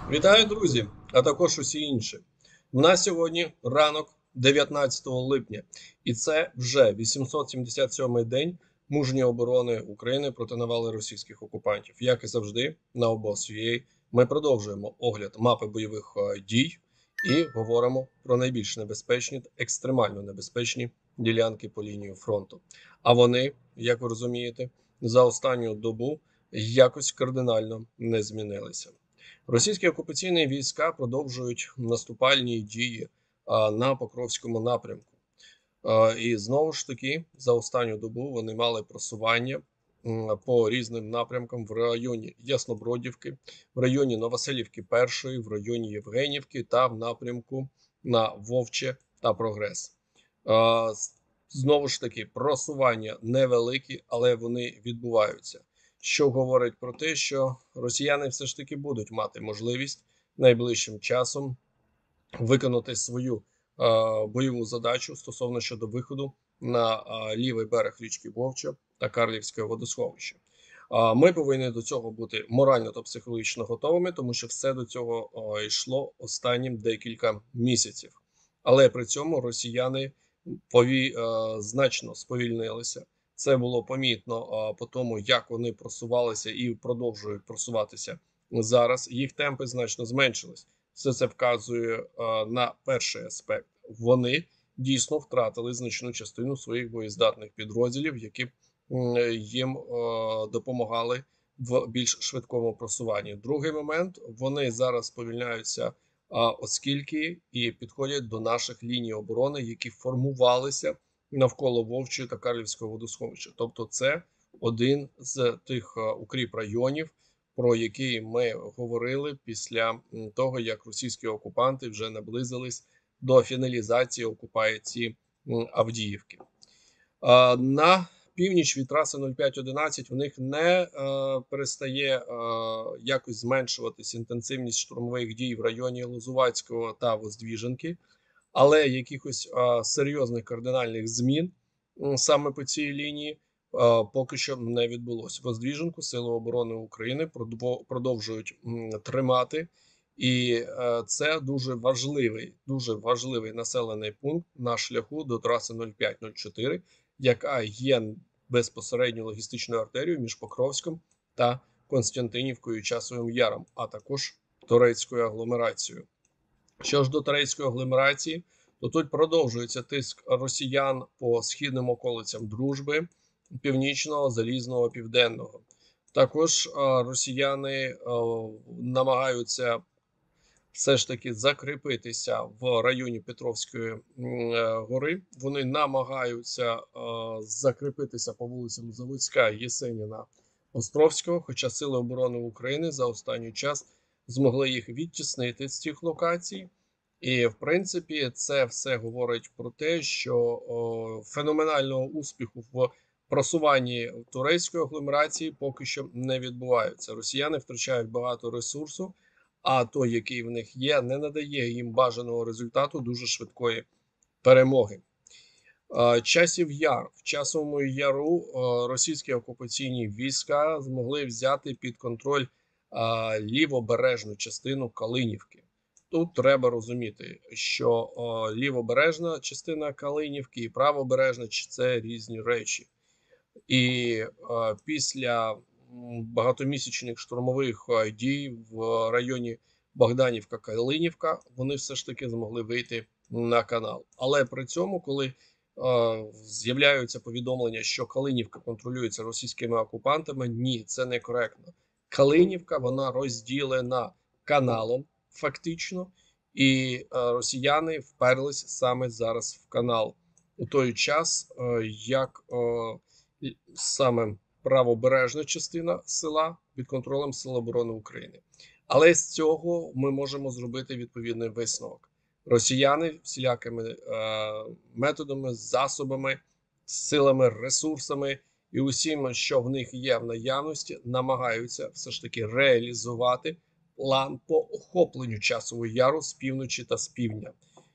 Вітаю, друзі, а також усі інші. У нас сьогодні ранок 19 липня, і це вже 877-й день мужньої оборони України проти навали російських окупантів. Як і завжди, на обоз.ua ми продовжуємо огляд мапи бойових дій і говоримо про найбільш небезпечні та екстремально небезпечні ділянки по лінії фронту. А вони, як ви розумієте, за останню добу якось кардинально не змінилися. Російські окупаційні війська продовжують наступальні дії на Покровському напрямку. І знову ж таки, за останню добу вони мали просування по різним напрямкам в районі Яснобродівки, в районі Новоселівки Першої, в районі Євгенівки та в напрямку на Вовче та Прогрес. Знову ж таки, просування невеликі, але вони відбуваються. Що говорить про те, що росіяни все ж таки будуть мати можливість найближчим часом виконати свою бойову задачу стосовно щодо виходу на лівий берег річки Вовча та Карлівське водосховище. Ми повинні до цього бути морально та психологічно готовими, тому що все до цього йшло останнім декілька місяців. Але при цьому росіяни значно сповільнилися. Це було помітно по тому, як вони просувалися і продовжують просуватися зараз. Їх темпи значно зменшились. Все це вказує на перший аспект. Вони дійсно втратили значну частину своїх боєздатних підрозділів, які їм допомагали в більш швидкому просуванні. Другий момент, вони зараз сповільняються, оскільки і підходять до наших ліній оборони, які формувалися навколо Вовчої та Карлівського водосховища. Тобто це один з тих укріп-районів, про який ми говорили після того, як російські окупанти вже наблизились до фіналізації окупації Авдіївки. На північ від траси 0511 в них не перестає якось зменшуватись інтенсивність штурмових дій в районі Лозувацького та Воздвіженки, але якихось серйозних кардинальних змін саме по цій лінії поки що не відбулося. Воздвіженку Сили оборони України продовжують тримати, і це дуже важливий населений пункт на шляху до траси 0504, яка є безпосередньо логістичною артерією між Покровськом та Константинівкою і Часовим Яром, а також турецькою агломерацією. Що ж до турецької агломерації, то тут продовжується тиск росіян по східним околицям Дружби, Північного, Залізного, Південного. Також росіяни намагаються все ж таки закріпитися в районі Петровської гори. Вони намагаються закріпитися по вулицям Заводська, Єсеніна, Островського, хоча Сили оборони України за останній час змогли їх відтіснити з цих локацій. І, в принципі, це все говорить про те, що феноменального успіху в просуванні турецької агломерації поки що не відбувається. Росіяни втрачають багато ресурсу, а той, який в них є, не надає їм бажаного результату дуже швидкої перемоги. Часів Яр. В Часовому Яру російські окупаційні війська змогли взяти під контроль лівобережну частину Калинівки. Тут треба розуміти, що лівобережна частина Калинівки і правобережна – це різні речі. І після багатомісячних штурмових дій в районі Богданівка-Калинівка вони все ж таки змогли вийти на канал. Але при цьому, коли з'являються повідомлення, що Калинівка контролюється російськими окупантами, ні, це некоректно. Калинівка, вона розділена каналом фактично, і росіяни вперлись саме зараз в канал. У той час, як саме правобережна частина села під контролем Сил оборони України. Але з цього ми можемо зробити відповідний висновок. Росіяни всілякими методами, засобами, силами, ресурсами і усім, що в них є в наявності, намагаються все ж таки реалізувати план по охопленню Часового Яру з півночі та з півдня.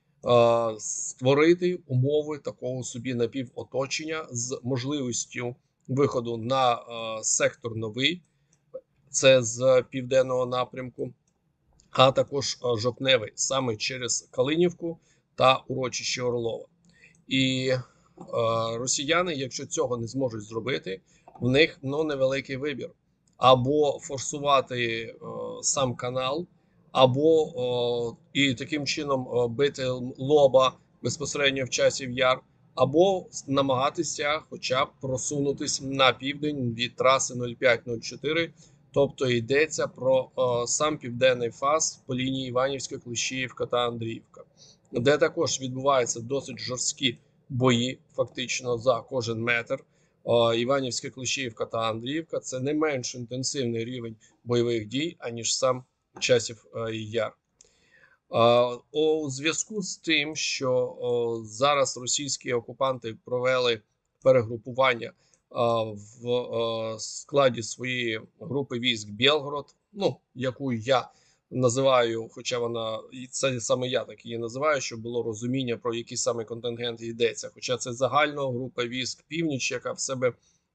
Створити умови такого собі напівоточення з можливістю виходу на сектор новий, це з південного напрямку, а також жовтневий саме через Калинівку та урочище Орлова. І росіяни, якщо цього не зможуть зробити, в них невеликий вибір: або форсувати сам канал, або і таким чином бити лоба безпосередньо в Часів Яр, або намагатися хоча б просунутися на південь від траси 05-04. Тобто йдеться про сам південний фас по лінії Іванівська, Клещіївка та Андріївка, де також відбуваються досить жорсткі бої, фактично за кожен метр. Іванівська, Клещіївка та Андріївка – це не менш інтенсивний рівень бойових дій, аніж сам Часів Яр. У зв'язку з тим, що зараз російські окупанти провели перегрупування в складі своєї групи військ Білгород, яку я називаю, хоча вона, це саме я так її називаю, щоб було розуміння, про які саме контингенти йдеться. Хоча це загальна група військ Північ, яка в себе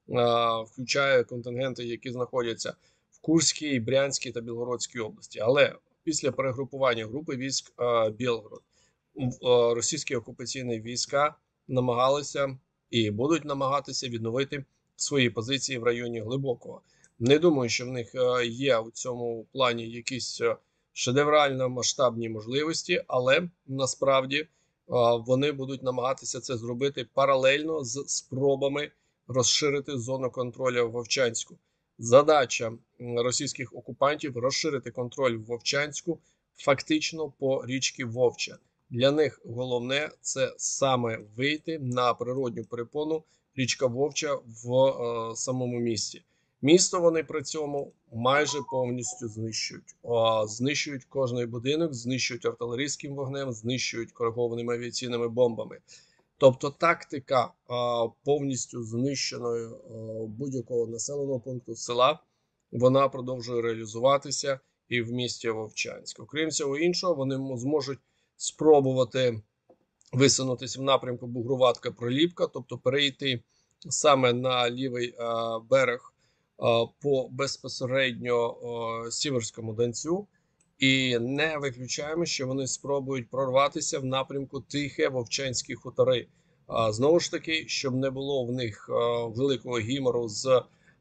включає контингенти, які знаходяться в Курській, Брянській та Білгородській області. Але після перегрупування групи військ Білгород російські окупаційні війська намагалися і будуть намагатися відновити свої позиції в районі Глибокого. Не думаю, що в них є у цьому плані якісь шедеврально масштабні можливості, але насправді вони будуть намагатися це зробити паралельно з спробами розширити зону контролю в Вовчанську. Задача російських окупантів розширити контроль в Вовчанську фактично по річці Вовча. Для них головне це саме вийти на природню перепону річка Вовча в самому місті. Місто вони при цьому майже повністю знищують. Знищують кожний будинок, знищують артилерійським вогнем, знищують коригованими авіаційними бомбами. Тобто тактика повністю знищеної будь-якого населеного пункту села, вона продовжує реалізуватися і в місті Вовчанськ. Окрім цього іншого, вони зможуть спробувати висунутися в напрямку Бугруватка-Приліпка, тобто перейти саме на лівий берег по безпосередньо Сіверському Донцю. І не виключаємо, що вони спробують прорватися в напрямку Тихе-Вовчанські хутори. Знову ж таки, щоб не було в них великого гімору з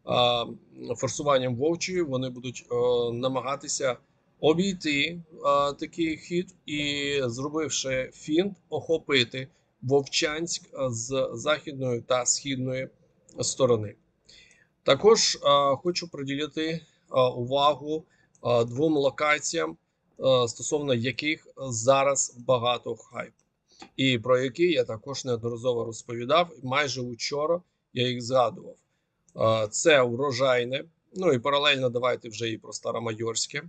форсуванням Вовчої, вони будуть намагатися обійти такий хід і, зробивши фінт, охопити Вовчанськ з західної та східної сторони. Також хочу приділити увагу двом локаціям, стосовно яких зараз багато хайпу, і про які я також неодноразово розповідав. Майже вчора я їх згадував. Це Урожайне, і паралельно давайте вже і про Старомайорське,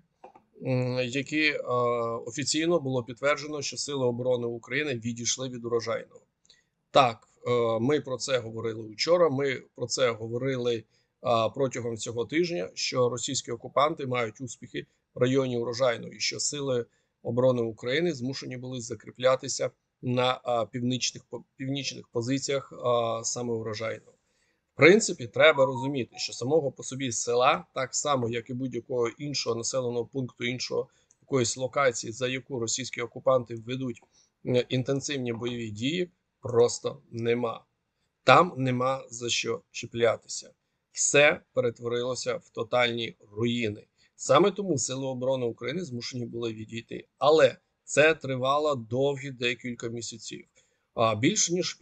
які офіційно було підтверджено, що Сили оборони України відійшли від Урожайного. Так, ми про це говорили вчора, ми про це говорили протягом цього тижня, що російські окупанти мають успіхи в районі Урожайного і що Сили оборони України змушені були закріплятися на північних позиціях саме Урожайного. В принципі, треба розуміти, що самого по собі села, так само, як і будь-якого іншого населеного пункту, іншого якоїсь локації, за яку російські окупанти ведуть інтенсивні бойові дії, просто нема. Там нема за що чіплятися. Все перетворилося в тотальні руїни. Саме тому Сили оборони України змушені були відійти. Але це тривало довгі декілька місяців. Більше ніж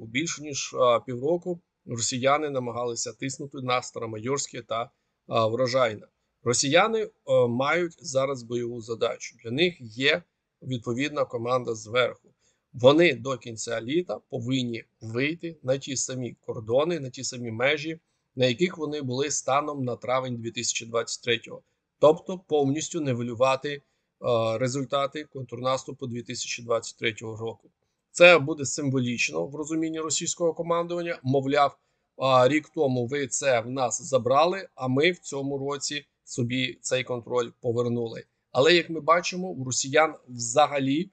півроку росіяни намагалися тиснути на Старомайорське та Врожайне. Росіяни мають зараз бойову задачу. Для них є відповідна команда зверху. Вони до кінця літа повинні вийти на ті самі кордони, на ті самі межі, на яких вони були станом на травень 2023-го. Тобто повністю нівелювати результати контрнаступу 2023 року. Це буде символічно в розумінні російського командування. Мовляв, рік тому ви це в нас забрали, а ми в цьому році собі цей контроль повернули. Але, як ми бачимо, у росіян взагалі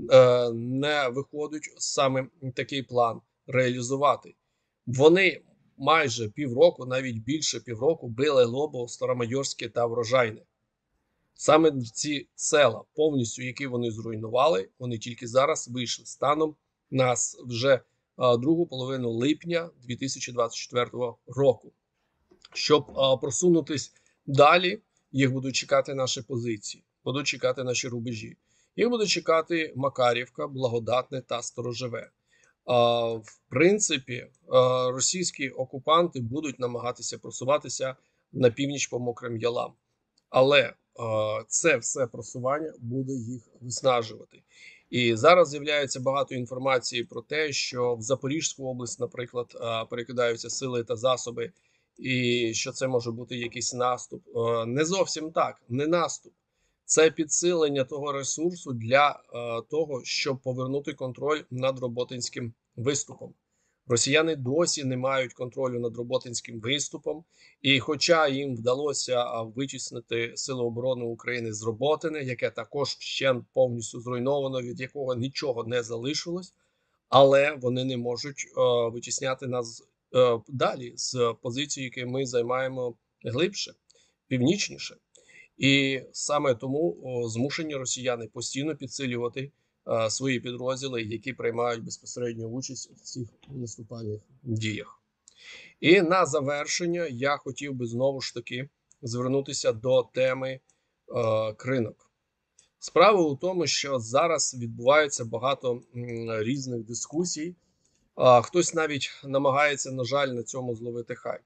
не виходить саме такий план реалізувати. Вони майже півроку, навіть більше півроку, били Лобово, Старомайорське та Врожайне. Саме ці села, повністю які вони зруйнували, вони тільки зараз вийшли станом на вже другу половину липня 2024 року. Щоб просунутись далі, їх будуть чекати наші позиції, будуть чекати наші рубежі. Їх буде чекати Макарівка, Благодатне та Сторожеве. В принципі, російські окупанти будуть намагатися просуватися на північ по Мокрим Ялам. Але це все просування буде їх виснажувати. І зараз з'являється багато інформації про те, що в Запорізьку область, наприклад, перекидаються сили та засоби, і що це може бути якийсь наступ. Не зовсім так, не наступ. Це підсилення того ресурсу для того, щоб повернути контроль над Роботинським виступом. Росіяни досі не мають контролю над Роботинським виступом, і хоча їм вдалося витіснити Сили оборони України з Роботини, яке також ще повністю зруйновано, від якого нічого не залишилось, але вони не можуть витісняти нас далі з позиції, які ми займаємо глибше, північніше. І саме тому змушені росіяни постійно підсилювати свої підрозділи, які приймають безпосередню участь у цих наступальних діях. І на завершення я хотів би знову ж таки звернутися до теми кринок. Справа у тому, що зараз відбувається багато різних дискусій. Хтось навіть намагається, на жаль, на цьому зловити хайп.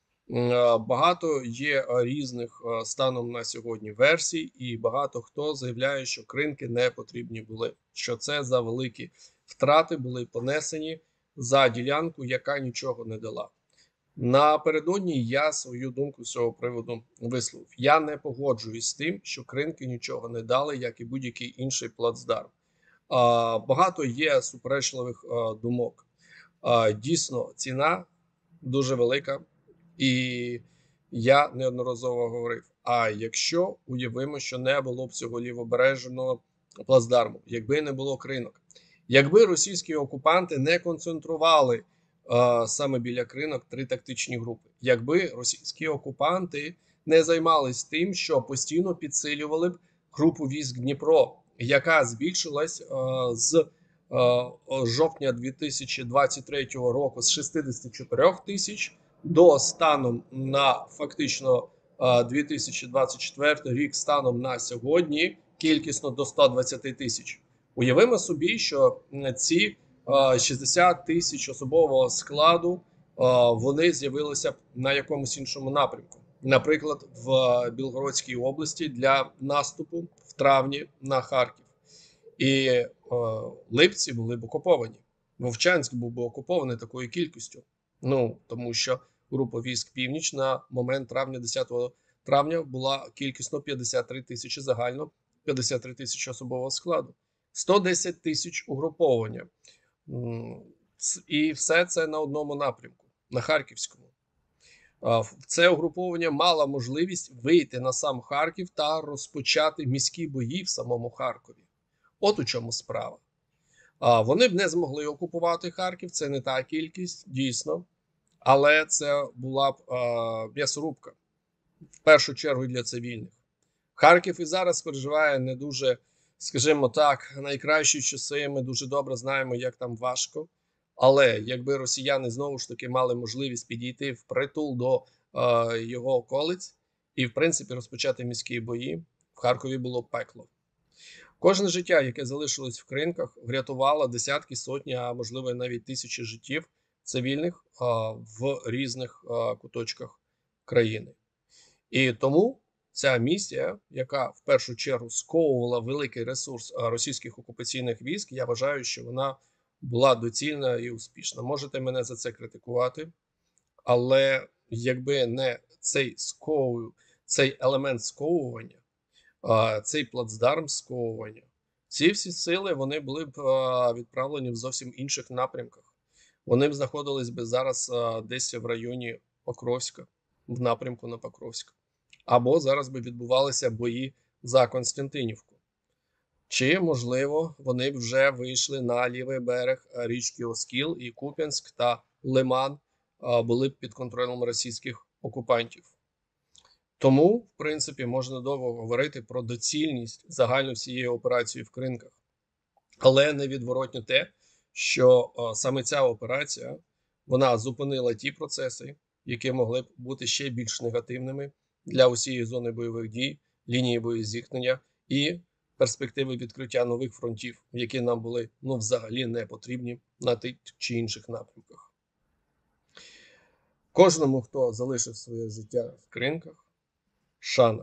Багато є різних станом на сьогодні версій, і багато хто заявляє, що кринки не потрібні були, що це за великі втрати були понесені за ділянку, яка нічого не дала. Напередодні я свою думку з цього приводу висловив. Я не погоджуюсь з тим, що кринки нічого не дали, як і будь-який інший плацдарм. Багато є суперечливих думок. Дійсно, ціна дуже велика. І я неодноразово говорив: а якщо уявимо, що не було б цього лівобережного плацдарму, якби не було кринок, якби російські окупанти не концентрували саме біля кринок 3 тактичні групи, якби російські окупанти не займались тим, що постійно підсилювали б групу військ Дніпро, яка збільшилась з жовтня 2023 року з 64 тисяч до станом на фактично 2024 рік, станом на сьогодні, кількісно до 120 тисяч. Уявимо собі, що ці 60 тисяч особового складу вони з'явилися на якомусь іншому напрямку. Наприклад, в Білгородській області для наступу в травні на Харків. І Липці були б окуповані. Вовчанськ був би окупований такою кількістю. Тому що група військ Північ на момент травня, 10 травня, була кількісно 53 тисячі загально, 53 тисячі особового складу, 110 тисяч угруповання. І все це на одному напрямку, на Харківському. Це угруповання мало можливість вийти на сам Харків та розпочати міські бої в самому Харкові. От у чому справа. Вони б не змогли окупувати Харків, це не та кількість, дійсно. Але це була б м'ясорубка, в першу чергу для цивільних. Харків і зараз переживає не дуже, скажімо так, найкращі часи. Ми дуже добре знаємо, як там важко. Але якби росіяни знову ж таки мали можливість підійти впритул до його околиць і, в принципі, розпочати міські бої, в Харкові було пекло. Кожне життя, яке залишилось в кринках, врятувало десятки, сотні, а можливо навіть тисячі життів цивільних в різних куточках країни. І тому ця місія, яка в першу чергу сковувала великий ресурс російських окупаційних військ, я вважаю, що вона була доцільна і успішна. Можете мене за це критикувати, але якби не цей елемент сковування, цей плацдарм сковування, ці всі сили, вони були б відправлені в зовсім інших напрямках. Вони б знаходились би зараз десь в районі Покровська, в напрямку на Покровськ. Або зараз би відбувалися бої за Константинівку. Чи, можливо, вони б вже вийшли на лівий берег річки Оскіл, і Куп'янськ та Лиман були б під контролем російських окупантів. Тому, в принципі, можна довго говорити про доцільність загально всієї операції в Кринках. Але невідворотно те, що саме ця операція, вона зупинила ті процеси, які могли б бути ще більш негативними для усієї зони бойових дій, лінії боєзіткнення і перспективи відкриття нових фронтів, які нам були взагалі не потрібні на тих чи інших напрямках. Кожному, хто залишив своє життя в Кринках, шана.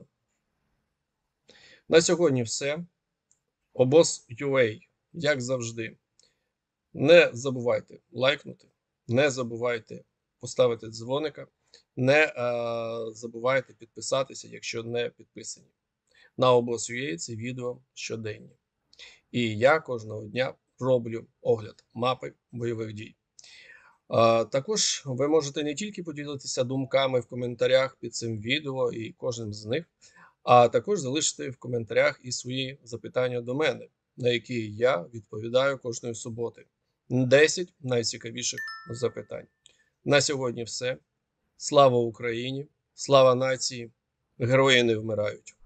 На сьогодні все. Обоз.UA, як завжди. Не забувайте лайкнути, не забувайте поставити дзвоника, не забувайте підписатися, якщо не підписані. На Обоз.UA це відео щоденні. І я кожного дня роблю огляд мапи бойових дій. Також ви можете не тільки поділитися думками в коментарях під цим відео і кожним з них, а також залишити в коментарях і свої запитання до мене, на які я відповідаю кожної суботи. 10 найцікавіших запитань. На сьогодні все. Слава Україні! Слава нації! Герої не вмирають!